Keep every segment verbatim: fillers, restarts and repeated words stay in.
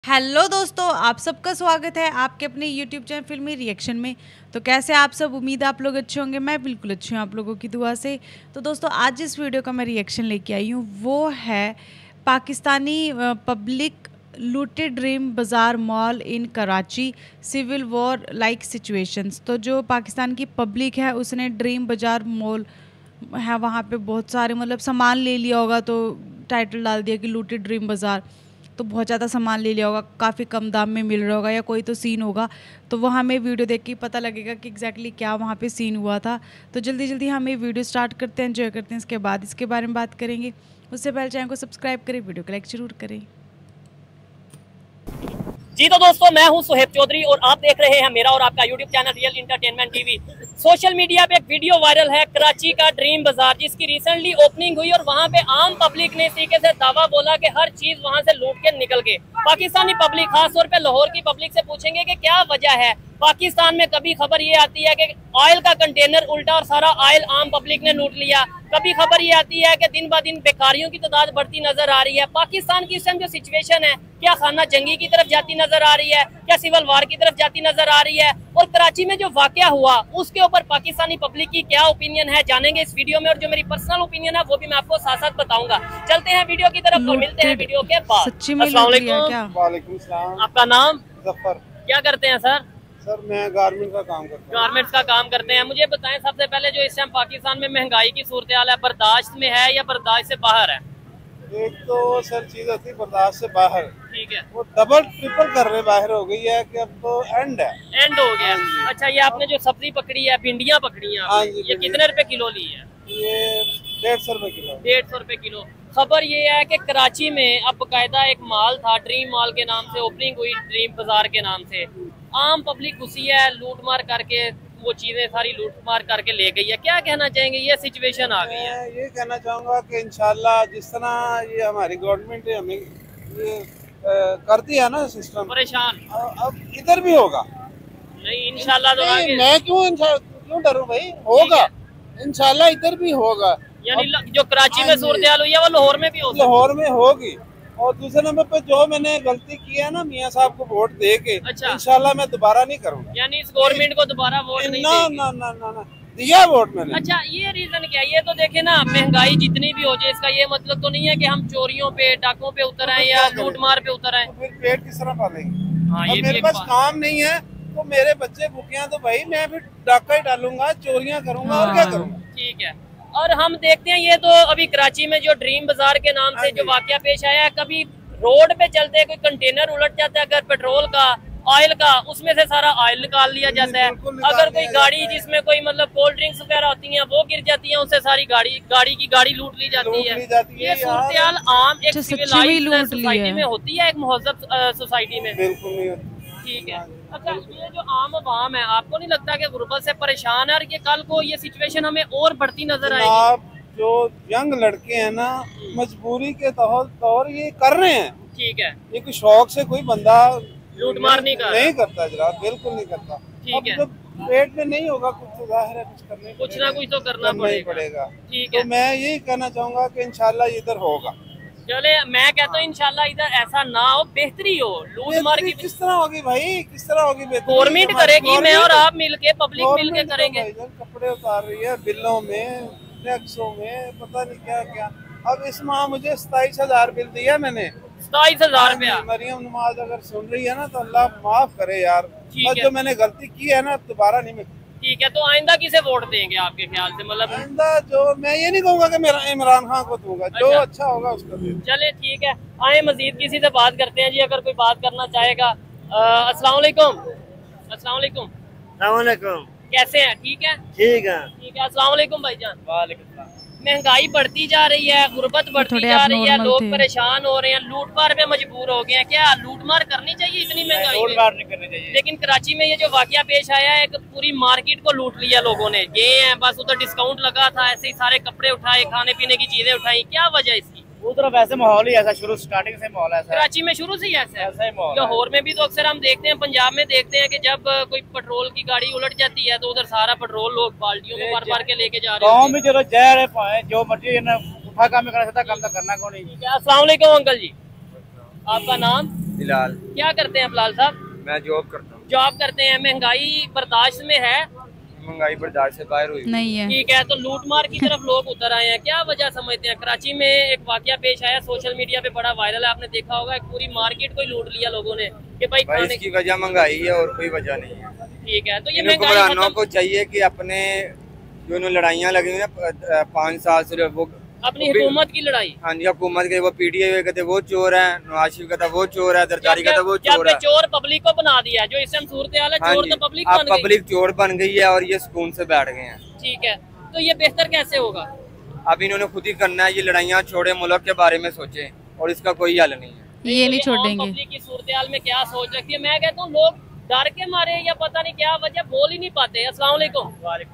Hello दोस्तों, आप सबका स्वागत है आपके अपने यूट्यूब चैनल फिल्मी रिएक्शन में। तो कैसे आप सब, उम्मीद है आप लोग अच्छे होंगे। मैं बिल्कुल अच्छी हूँ आप लोगों की दुआ से। तो दोस्तों आज जिस वीडियो का मैं रिएक्शन लेके आई हूँ वो है Pakistani public looted dream bazaar mall in Karachi civil war like situations. तो जो पाकिस्तान की पब्लिक है उसने ड्रीम बाज़ार मॉल है वहाँ पे बहुत सारे मतलब सामान ले लिया होगा, तो टाइटल डाल दिया कि लूटेड ड्रीम बाज़ार। तो बहुत ज़्यादा सामान ले लिया होगा, काफ़ी कम दाम में मिल रहा होगा या कोई तो सीन होगा। तो वो हमें वीडियो देख के पता लगेगा कि एग्जैक्टली क्या वहाँ पे सीन हुआ था। तो जल्दी जल्दी हम ये वीडियो स्टार्ट करते हैं, एंजॉय करते हैं, इसके बाद इसके बारे में बात करेंगे। उससे पहले चैनल को सब्सक्राइब करें, वीडियो को लाइक जरूर करें। जी तो दोस्तों, मैं हूं सुहेब चौधरी और आप देख रहे हैं मेरा और आपका YouTube channel real entertainment TV. Social media पे एक वीडियो वायरल है कराची का ड्रीम बाजार, जिसकी रिसेंटली ओपनिंग हुई और वहां पे आम पब्लिक ने इस तरीके से दावा बोला कि हर चीज वहां से लूट के निकल गए। पाकिस्तानी पब्लिक, खासतौर पे लाहौर की पब्लिक से पूछेंगे कि क्या वजह है। पाकिस्तान में कभी खबर ये आती है कि ऑयल का कंटेनर उल्टा और सारा ऑयल आम पब्लिक ने लूट लिया, कभी खबर ये आती है कि दिन ब दिन बेकारियों की तादाद बढ़ती नजर आ रही है। पाकिस्तान की इस टाइम जो सिचुएशन है, क्या खाना जंगी की तरफ जाती नजर आ रही है, क्या सिविल वार की तरफ जाती नजर आ रही है, और कराची में जो वाकया हुआ उसके ऊपर पाकिस्तानी पब्लिक की क्या ओपिनियन है, जानेंगे इस वीडियो में। और जो मेरी पर्सनल ओपिनियन है वो भी मैं आपको साथ साथ बताऊंगा। चलते हैं वीडियो की तरफ और मिलते हैं वीडियो के बाद। अस्सलाम वालेकुम। वालेकुम सलाम। आपका नाम? जफर। क्या करते हैं सर? सर मैं गारमेंट का काम करता हूँ। गारमेंट्स का काम करते हैं। मुझे बताएं सबसे पहले, जो इस टाइम पाकिस्तान में महंगाई की सूरत हाल है, बर्दाश्त में है या बर्दाश्त से बाहर है? एक तो सर चीज होती बर्दाश्त से बाहर, ठीक है, वो डबल ट्रिपल कर रहे बाहर हो गई है कि अब तो एंड है, एंड हो गया। अच्छा, ये आपने जो सब्जी पकड़ी है, भिंडियाँ पकड़ी हैं हाँ आपने, जी, ये कितने रुपए किलो ली है? ये डेढ़ सौ रुपए किलो। डेढ़ सौ रुपए किलो। खबर ये है कि कराची में अब बाकायदा एक मॉल था, ड्रीम मॉल के नाम से ओपनिंग हुई, ड्रीम बाजार के नाम से। आम पब्लिक घुसी है, लूट मार करके वो चीजें सारी लूट मार करके ले गई है। क्या कहना चाहेंगे, ये सिचुएशन आ गई है? मैं ये कहना चाहूँगा कि इंशाल्लाह जिस तरह ये हमारी गवर्नमेंट है हमें ये कर दिया ना सिस्टम, परेशान अब इधर भी होगा। नहीं इंशाल्लाह तो आगे। मैं क्यों क्यों डरूं भाई, होगा इंशाल्लाह, इधर भी होगा। यानी जो कराची में सूरत हाल हुई है वो लाहौर में भी होगी। लाहौर में होगी। और दूसरे नंबर पे जो मैंने गलती की है ना मियाँ साहब को वोट दे के, अच्छा, इंशाल्लाह मैं दोबारा नहीं करूँगा। यानी इस गवर्नमेंट को दोबारा वोट नहीं ना, ना ना ना ना दिया वोट मैंने। अच्छा, ये रीजन क्या है? ये तो देखे ना, महंगाई जितनी भी हो जाए, इसका ये मतलब तो नहीं है कि हम चोरियों पे, डाकों पे उतर आए या लूट मार पे उतर आए। तो फिर पेट किस तरह पालेंगे? हाँ, और ये मेरे पास काम नहीं है तो मेरे बच्चे भूखे हैं, तो भाई मैं फिर डाका ही डालूंगा, चोरियाँ करूंगा और क्या करूंगा। ठीक है। और हम देखते हैं ये तो अभी कराची में जो ड्रीम बाजार के नाम से जो वाकया पेश आया है, कभी रोड पे चलते कोई कंटेनर उलट जाता है अगर पेट्रोल का, ऑयल का, उसमें से सारा ऑयल निकाल लिया जाता है। अगर कोई गाड़ी जिसमें कोई मतलब कोल्ड ड्रिंक्स वगैरह होती हैं वो गिर जाती हैं, उससे सारी गाड़ी गाड़ी की गाड़ी लूट ली जाती है। ये सूरत हाल आम एक सिविलाइज्ड सोसाइटी में होती है, एक महज़ब सोसाइटी में? बिल्कुल नहीं होती। ठीक है। अच्छा, ये जो आम आवाम है, आपको नहीं लगता कि गुर्बत से परेशान है और ये कल को ये सिचुएशन हमें और बढ़ती नजर आएगी? आप जो यंग लड़के हैं ना, मजबूरी के तौर ये कर रहे हैं। ठीक है। ये कोई शौक से कोई बंदा लूट मार नहीं कर नहीं करता जनाब, बिल्कुल नहीं करता। ठीक है। जब पेट में नहीं होगा कुछ तो जाहिर है कुछ करने कुछ ना कुछ तो करना पड़ेगा। ठीक है। तो मैं यही कहना चाहूँगा कि इंशाल्लाह इधर होगा। चले, मैं कहता हूँ इंशाल्लाह इधर ऐसा ना हो, बेहतरी हो। लूट मार की किस तरह होगी भाई, किस तरह होगी? गवर्नमेंट करेगी, मैं और आप मिलके, पब्लिक मिलके करेंगे। कपड़े उतार रही है बिलों में, टैक्सों में, पता नहीं क्या क्या। अब इस माह मुझे सताईस हजार बिल दिया मैंने, सताईस हजार रुपया। मरियम नमाज अगर सुन रही है ना तो अल्लाह माफ करे यार, जो मैंने गलती की है ना दोबारा नहीं। ठीक है, तो आइंदा किसे वोट देंगे आपके ख्याल से? मतलब आइंदा जो, मैं ये नहीं कहूँगा कि मेरा इमरान खान को दूंगा, जो अच्छा, अच्छा होगा उसको दूंगा। चले ठीक है, आए मजीद किसी से बात करते हैं जी, अगर कोई बात करना चाहेगा। अस्सलाम वालेकुम। अस्सलाम वालेकुम। अस्सलाम वालेकुम। कैसे हैं? ठीक है, ठीक है। ठीक है। अस्सलाम वालेकुम भाईजान। वालेकुम सलाम। महंगाई बढ़ती जा रही है, गुर्बत बढ़ती जा रही है, लोग परेशान हो रहे हैं, लूट मार पे मजबूर हो गए हैं। क्या लूट मार करनी चाहिए इतनी महंगाई? लूट मार नहीं करनी चाहिए। लेकिन कराची में ये जो वाकया पेश आया है, एक पूरी मार्केट को लूट लिया लोगों ने। ये है बस, उधर डिस्काउंट लगा था, ऐसे ही सारे कपड़े उठाए, खाने पीने की चीजें उठाई। क्या वजह इसकी? उधर वैसे माहौल ही ऐसा, शुरू स्टार्टिंग से माहौल ऐसा। कराची में शुरू से ही ऐसा ऐसा ही माहौल। लाहौर में भी तो अक्सर हम देखते हैं, पंजाब में देखते हैं कि जब कोई पेट्रोल की गाड़ी उलट जाती है तो उधर सारा पेट्रोल लोग बाल्टियों में भर भर के लेके जा रहे हैं। गाँव में चलो जहर है, पाए जो मर्जी उठा काम करना सकता, काम तो करना कौन नहीं। अस्सलाम वालेकुम अंकल जी, आपका नाम? बिलाल। क्या करते हैं बिलाल साहब? मैं जॉब करता हूँ। जॉब करते हैं। महंगाई बर्दाश्त में है? महंगाई बर्दाश्त से बाहर हुई नहीं है। ठीक है, तो लूटमार की तरफ लोग उतर आए हैं, क्या वजह समझते हैं? कराची में एक वाकया पेश आया, सोशल मीडिया पे बड़ा वायरल है, आपने देखा होगा, एक पूरी मार्केट को ही लूट लिया लोगों ने कि भाई, भाई इसकी वजह महंगाई है और कोई वजह नहीं है। ठीक है, तो ये हुक्मरानों महंगाई को चाहिए कि अपने जो लड़ाइयाँ लगी ना पाँच साल से, वो अपनी हुकूमत की लड़ाई। हाँ जी, हुकूमत के, वो पीटीआई कहते वो चोर है, नवाज शरीफ कहता वो चोर है, जरदारी कहता वो चोर है। चोर पब्लिक को बना दिया, जो इस सूरत हाल है, चोर तो पब्लिक बन गई। पब्लिक चोर बन गई है और ये सुकून से बैठ गए हैं। ठीक है, तो ये बेहतर कैसे होगा? अब इन्होंने खुद ही करना है, ये लड़ाइयाँ छोड़े, मुल्क के बारे में सोचे, और इसका कोई हल नहीं है। ये नहीं छोड़ेंगे। पब्लिक की सूरत हाल में क्या सोच रखती है? मैं कहता हूँ लोग डर के मारे या पता नहीं क्या वजह बोल ही नहीं पाते। अस्सलाम वालेकुम।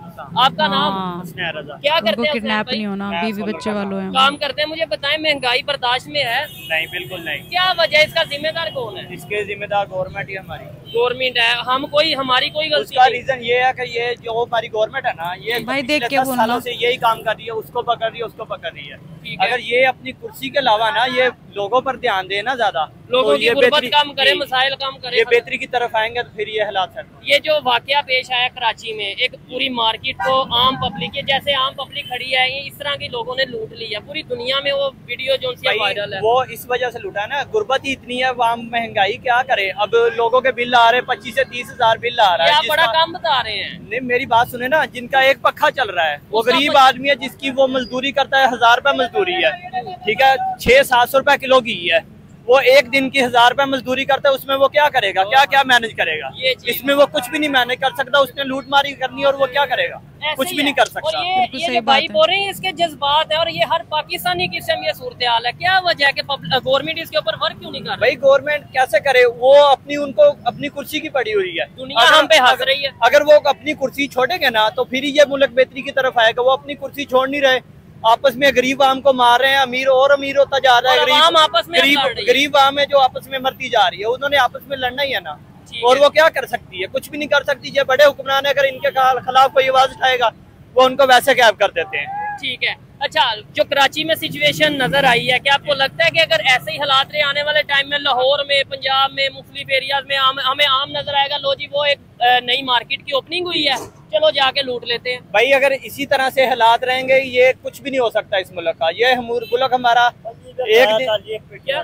आपका नाम? क्या करते हैं? किडनैप नहीं होना, बीवी बच्चे वालों हैं, काम करते हैं। मुझे बताएं, महंगाई बर्दाश्त में है? नहीं, बिल्कुल नहीं। क्या वजह, इसका जिम्मेदार कौन है? इसके जिम्मेदार गवर्नमेंट ही हमारी। गवर्नमेंट है, हम कोई हमारी कोई गलती उसका नहीं। रीजन ये है कि ये जो हमारी गवर्नमेंट है ना, ये भाई पिछले देख के दस बोलना। सालों से यही काम कर रही है, उसको पकड़ रही है, उसको पकड़ रही है। ठीक है। अगर ये अपनी कुर्सी के अलावा ना ये लोगों पर ध्यान दे ना ज्यादा, लोगों तो की ये गुर्बत बेहतरी- कम करे, जी, मसाइल कम करे। ये बेहतरी की तरफ आएंगे तो फिर ये हालात है। ये जो वाकया पेश आया कराची में, एक पूरी मार्केट को आम पब्लिक के जैसे आम पब्लिक खड़ी है, ये इस तरह के लोगों ने लूट लिया पूरी दुनिया में। वो वीडियो जो सी वायरल है, वो इस वजह से लूटा है ना, गुर्बत ही इतनी है, वहाँ महंगाई क्या करे। अब लोगों के बिल आ रहे पच्चीस से तीस हजार बिल आ रहा है। आप बड़ा जिसका- कम बता रहे हैं। नहीं, मेरी बात सुने ना, जिनका एक पक्का चल रहा है, वो उसका गरीब पच- आदमी है, जिसकी वो मजदूरी करता है, हजार रुपए मजदूरी है, ठीक है, छह सात सौ रुपए किलो की है, वो एक दिन की हजार रुपए मजदूरी करता है, उसमें वो क्या करेगा? क्या क्या मैनेज करेगा? ये चीज़- इसमें वो कुछ भी नहीं मैनेज कर सकता, उसने लूट मारी करनी है और वो क्या करेगा? ऐसे कुछ ही भी है। नहीं कर और सकता। ये बिल्कुल ये सही जो भाई बात है। बोल रहे हैं, इसके जज्बात है, और ये हर पाकिस्तानी की सेम ये सूरत हाल है। क्या वजह है कि गवर्नमेंट इसके ऊपर वर्क क्यों नहीं कर रही? भाई गवर्नमेंट कैसे करे? वो अपनी उनको अपनी कुर्सी की पड़ी हुई है, दुनिया अगर- हम पे हंस अगर- रही है। अगर वो अपनी कुर्सी छोड़ेंगे ना तो फिर ये मुल्क बेहतरी की तरफ आएगा। वो अपनी कुर्सी छोड़ नहीं रहे, आपस में गरीब आम को मार रहे हैं, अमीर और अमीर होता जा रहा है, और आवाम आपस में लड़ गरीब रही है। गरीब आम है जो आपस में मरती जा रही है, उन्होंने आपस में लड़ना ही है ना। ठीक और है। वो क्या कर सकती है? कुछ भी नहीं कर सकती। ये बड़े हुक्मरान है, अगर इनके खिलाफ कोई आवाज उठाएगा वो उनको वैसे गैब कर देते हैं। ठीक है। अच्छा, जो कराची में सिचुएशन नजर आई है, क्या आपको लगता है कि अगर ऐसे ही हालात रहे आने वाले टाइम में लाहौर में, पंजाब में, मुख्तलिफ एरियाज में आम, हमें आम नजर आएगा, लो जी वो एक अ, नई मार्केट की ओपनिंग हुई है, चलो जाके लूट लेते हैं? भाई अगर इसी तरह से हालात रहेंगे, ये कुछ भी नहीं हो सकता इस मुल्क का। ये मुल्क हमारा एक दिन क्या?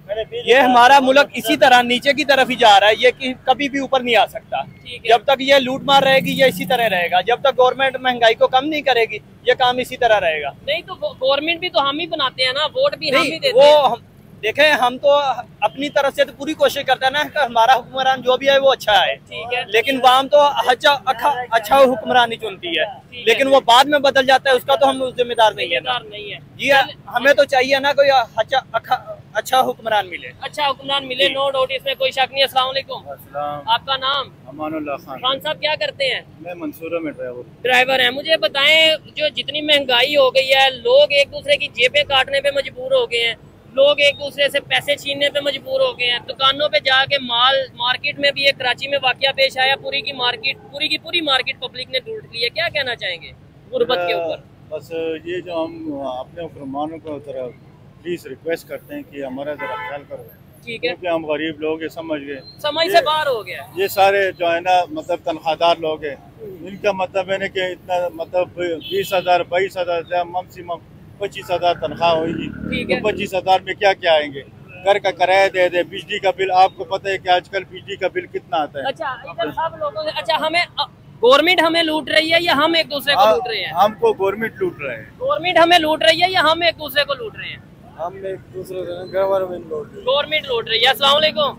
ये हमारा मुल्क इसी तरह नीचे की तरफ ही जा रहा है, ये कि कभी भी ऊपर नहीं आ सकता। ठीक है। जब तक ये लूट मार रहेगी ये इसी तरह रहेगा। जब तक गवर्नमेंट महंगाई को कम नहीं करेगी ये काम इसी तरह रहेगा। नहीं तो गवर्नमेंट भी तो हम ही बनाते हैं ना, वोट भी हम ही नहीं, देते वो हैं। हम देखें, हम तो अपनी तरफ से तो पूरी कोशिश करते हैं ना कि हमारा हुक्मरान जो भी है वो अच्छा है, ठीक है। लेकिन वाम तो अच्छा अच्छा, अच्छा हुक्मरान ही चुनती है, ठीक लेकिन है। वो बाद में बदल जाता है, उसका तो हम जिम्मेदार नहीं है ना। जिम्मेदार नहीं है जी हमें तो चाहिए ना कोई अच्छा अखा- अच्छा हुक्मरान मिले। अच्छा हुक्मरान मिले, नो डाउट, इसमें कोई शक नहीं है। अस्सलाम वालेकुम। अस्सलाम। आपका नाम? अमानुल्लाह खान। खान साहब क्या करते हैं? मैं मंसूरा में ड्राइवर। ड्राइवर हैं। मुझे बताएं, जो जितनी महंगाई हो गई है, लोग एक दूसरे की जेबें काटने पे मजबूर हो गए हैं, लोग एक दूसरे से पैसे छीनने पे मजबूर हो गए हैं, दुकानों पे जाके माल, मार्केट में भी एक कराची में वाकया पेश आया, पूरी की मार्केट पूरी की पूरी मार्केट पब्लिक ने लूट ली है। क्या कहना चाहेंगे गुर्बत के ऊपर? बस ये जो हम अपने हुक्मरानों को जरा प्लीज रिक्वेस्ट करते हैं कि हमारा जरा ख्याल करो, ठीक है, क्योंकि हम गरीब लोग हैं, समझ गए। समझ ये- से बाहर हो गया। ये सारे जो है ना मतलब तनख्वाहदार लोग हैं, इनका मतलब है ना कि इतना मतलब बीस हजार बाईस हजार मैक्सिमम पच्चीस हजार तनख्वाह होगी, ठीक है। तो पच्चीस हजार में क्या क्या आएंगे? घर का किराया दे दे, बिजली का बिल, आपको पता है कि आजकल बिजली का बिल कितना आता है। अच्छा, इधर सब लोगों से, अच्छा हमें गवर्नमेंट हमें लूट रही है या हम एक दूसरे को हाँ, लूट रहे हैं? हमको गवर्नमेंट लूट रहे हैं। गवर्नमेंट हमें लूट रही है या हम एक दूसरे को लूट रहे हैं? हम एक दूसरे गवर्नमेंट लूट गवर्नमेंट लूट रही है। अस्सलाम वालेकुम।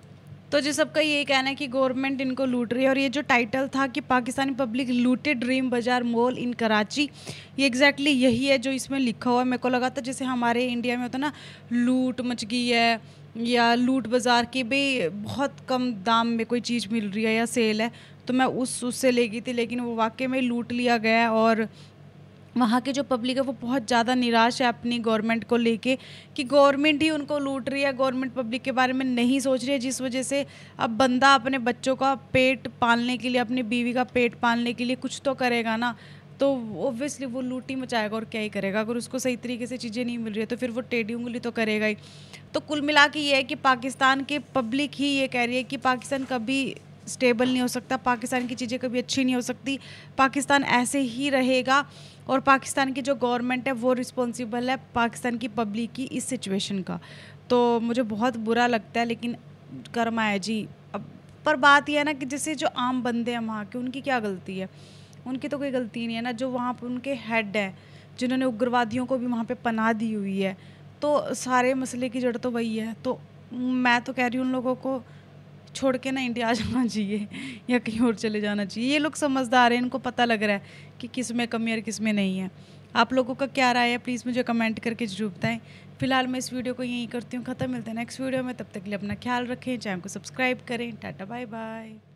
तो जी सबका यही कहना है कि गवर्नमेंट इनको लूट रही है। और ये जो टाइटल था कि Pakistani public looted dream bazaar mall in Karachi, ये एग्जैक्टली यही है जो इसमें लिखा हुआ है। मेरे को लगा था जैसे हमारे इंडिया में होता ना लूट मच गई है या लूट बाज़ार की भी बहुत कम दाम में कोई चीज़ मिल रही है या सेल है, तो मैं उस उससे ले गई थी, लेकिन वो वाकई में लूट लिया गया है। और वहाँ की जो पब्लिक है वो बहुत ज़्यादा निराश है अपनी गवर्नमेंट को लेके कि गवर्नमेंट ही उनको लूट रही है, गवर्नमेंट पब्लिक के बारे में नहीं सोच रही है, जिस वजह से अब बंदा अपने बच्चों का पेट पालने के लिए, अपनी बीवी का पेट पालने के लिए कुछ तो करेगा ना। तो ऑब्वियसली वो लूटी मचाएगा और क्या ही करेगा। अगर उसको सही तरीके से चीज़ें नहीं मिल रही है तो फिर वो टेढ़ी उंगली तो करेगा ही। तो कुल मिला के ये है कि पाकिस्तान के पब्लिक ही ये कह रही है कि पाकिस्तान कभी स्टेबल नहीं हो सकता, पाकिस्तान की चीज़ें कभी अच्छी नहीं हो सकती, पाकिस्तान ऐसे ही रहेगा और पाकिस्तान की जो गवर्नमेंट है वो रिस्पॉन्सिबल है पाकिस्तान की पब्लिक की इस सिचुएशन का। तो मुझे बहुत बुरा लगता है, लेकिन कर्मा है जी। अब पर बात यह है ना कि जैसे जो आम बंदे हैं वहाँ के, उनकी क्या गलती है? उनकी तो कोई गलती नहीं है ना। जो वहाँ पर उनके हेड हैं जिन्होंने उग्रवादियों को भी वहाँ पे पनाह दी हुई है, तो सारे मसले की जड़ तो वही है। तो मैं तो कह रही हूँ उन लोगों को छोड़ के ना इंडिया आ जाना चाहिए या कहीं और चले जाना चाहिए। ये लोग समझदार हैं, इनको पता लग रहा है कि किस में कमी और किस में नहीं है। आप लोगों का क्या राय है प्लीज़ मुझे कमेंट करके जरूर बताएं। फिलहाल मैं इस वीडियो को यहीं करती हूँ ख़त्म। मिलते हैं नेक्स्ट वीडियो में, तब तक के लिए अपना ख्याल रखें, चैनल को सब्सक्राइब करें। Tata bye bye.